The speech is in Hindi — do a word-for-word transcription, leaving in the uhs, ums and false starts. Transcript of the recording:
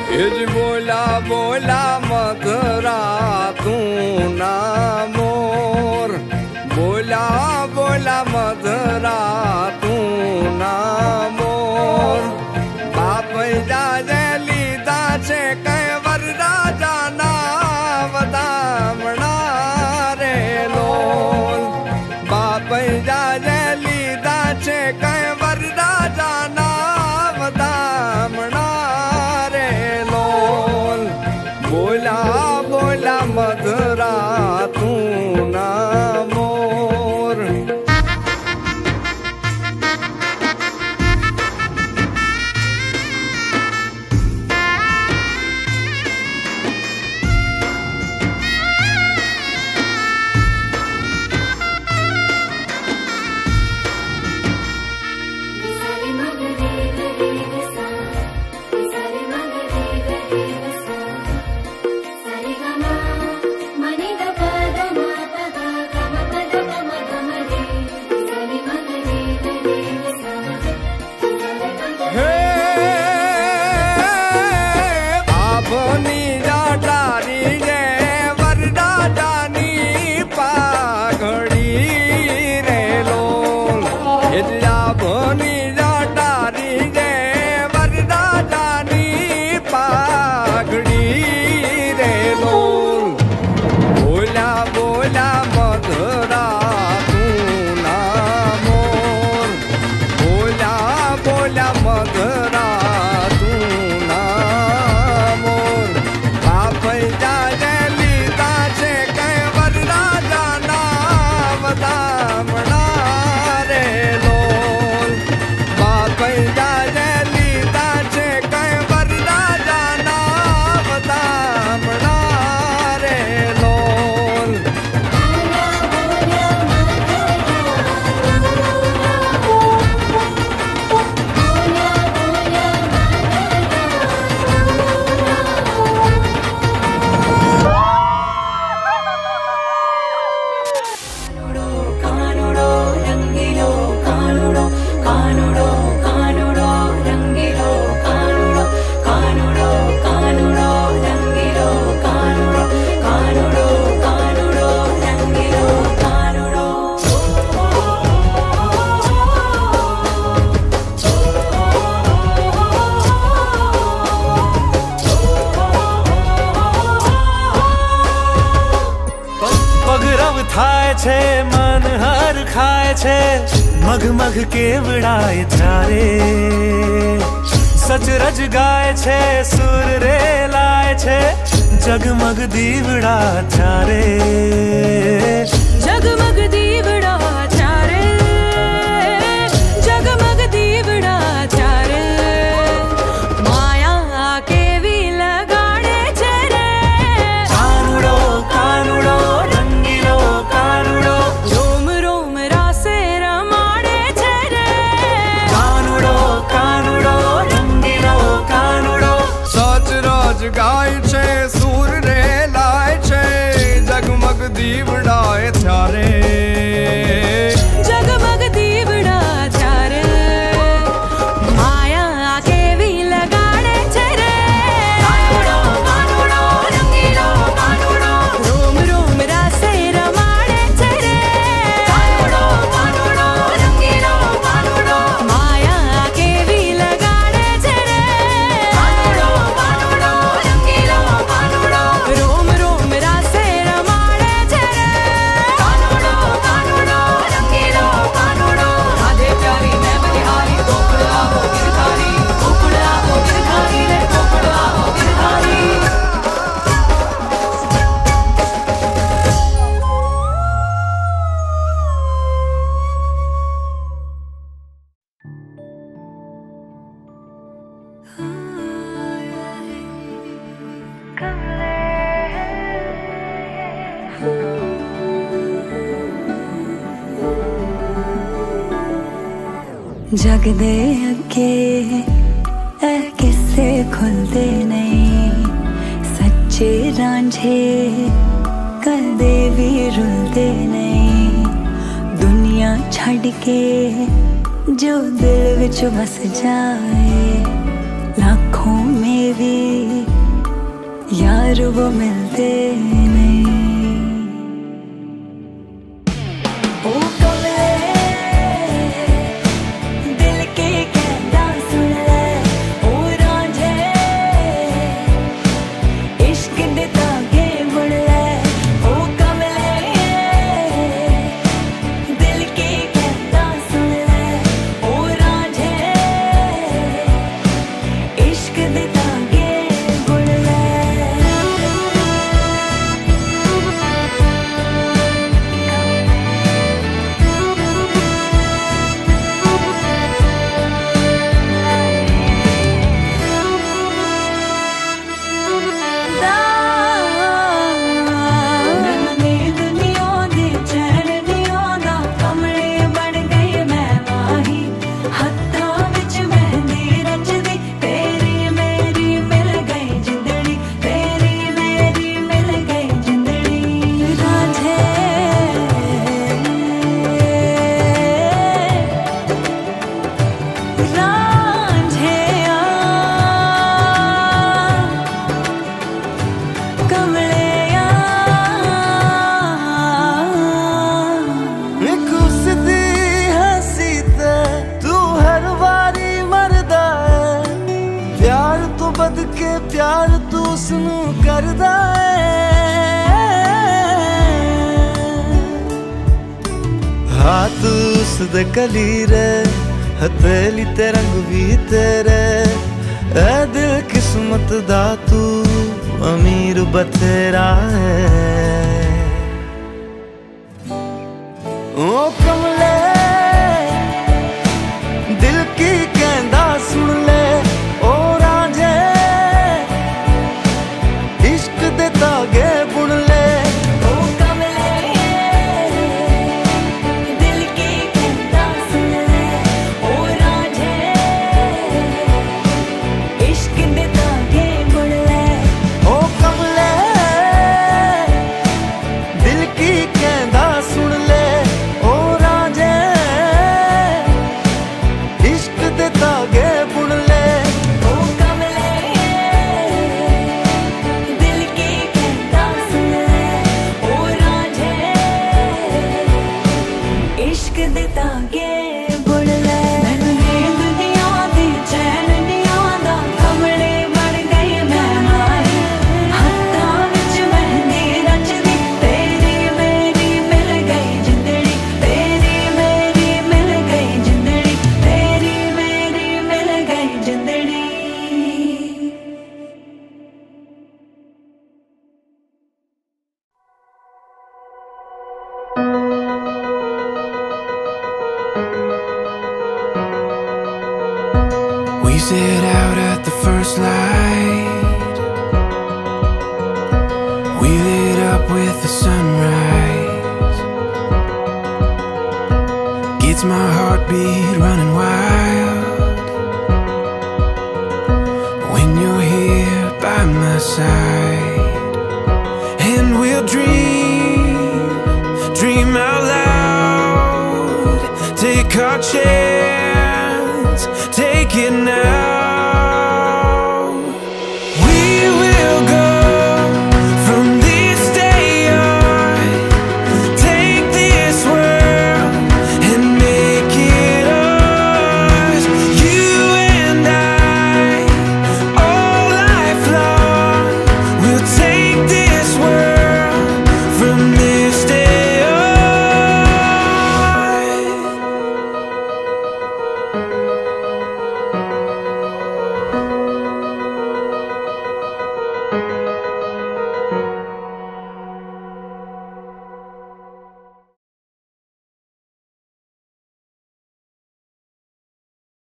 हिज बोला बोला मधुरा तू ना मोर, बोला बोला मधुरा तू ना मोर। बाप जाजे लीधा छे कई वरदा जाना वदामणा रे लोल। बाप जाजे लीधा छे कई वरदा जाना वदामणा रे लोल। बोला बोला मधुरा तू ना मोर। छे मन हर खाए छे मग मग के विड़ाए थारे। सच रज गाए छे सुर रे लाए छे जगमग दीवड़ा थारे। जगमग दीवड़ा थारे, जगमग दीवड़ा थारे। माया आके भी लगाड़े छे रे। कानुड़ो कानुड़ो रंगीलो कानुड़ो, रोम रोम रासे रमाड़े छे रे। कानुड़ो कानुड़ो रंगीलो कानुड़ो। सच रोज गाय छे सुर रे लाय छे जगमग दीवड़ाए थारे। जगमग दीवड़ा थारे। माया आके भी लगाड़े छे रे। कानुड़ो कानुड़ो रंगीलो कानुड़ो, रोम रोम रासे रमाड़े छे रे। कानुड़ो कानुड़ो रंगीलो कानुड़ो, माया आके भी लगाड़े छे रे। कानुड़ो कानुड़ो रंगीलो कानुड़ो, रोम रोम रासे रमाड़े छे रे। कानुड़ो कानुड़ो रंगीलो कानुड़ो। राधे प्यारी मैं बलिहारी, गोकुड़ा वो गिरधारी, गोकुड़ा वो गिरधारी रे, गोकुड़ा वो गिरधारी। जग दे अगे ऐ किस्से खुलदे नहीं, सच्चे रांझे कदे भी रुलदे नहीं। दुनिया छड़ के जो दिल विच बस जाए, लाखों में भी यार वो मिलते नहीं। ओ कमले दिल के कहना सुन ले, ओ रांझे इश्क दे धागे बुन ले। ओ कमले दिल के कहना सुन ले, ओ रांझे इश्क दे धागे बुन ले। के प्यार तू उसनू करदा है, हाथ उस दे कलीरे हथेली ते रंग भी तेरे। ऐ दिल किस्मत दा तू अमीर बथेरा है। ओ कमले दिल की कहंदा सुन ले, ओ रांझे इश्क दे धागे बुन ले। ओ कमले दिल की कहंदा सुन ले, ओ रांझे इश्क दे धागे बुन ले। ओ कमले दिल की कहंदा सुन ले, ओ रांझे इश्क दे धागे बुन ले। ओ कमले दिल की कहंदा सुन ले, ओ रांझे इश्क दे धागे बुन ले। मैनू नींद नहीं आंदी, चैन नहीं आंदा, कमले बन गई मैं माही। हत्थां विच मेहंदी रचदी, तेरी मेरी मिल गई जिंदड़ी, तेरी मेरी मिल गई जिंदड़ी, तेरी मेरी मिल गई जिंदड़ी। We set out at the first light, we lit up with the sunrise. Gets my heartbeat running wild when you're here by my side. And we'll dream, dream out loud, take our chance, take it now.